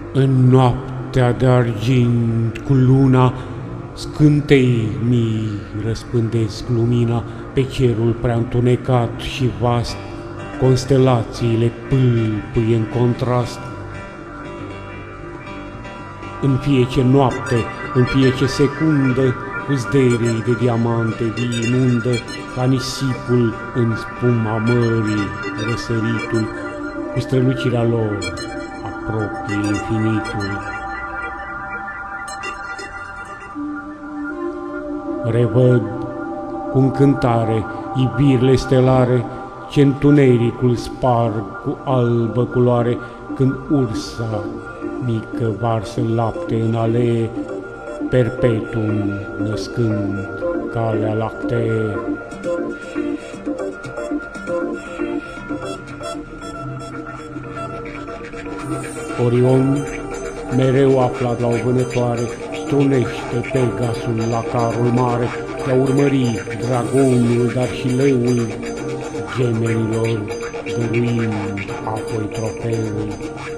În noaptea de argint cu luna, scântei mii răspândesc lumina pe cerul prea întunecat și vast, constelațiile pâlpâie în contrast. În fiecare noapte, în fiecare secundă, cu zderii de diamante vii inundă, ca nisipul în spuma mării, răsăritul, cu strălucirea lor apropie infinitul. Revăd cu încântare ivirile stelare ce întunericul sparg cu albă culoare, când ursa mică varsă lapte în alee, perpetuum născând calea lactee. Orion, mereu aflat la o vânătoare, strunește Pegasul la carul mare, de-a urmări dragonul, dar și leul, gemenilor dăruind apoi trofeul.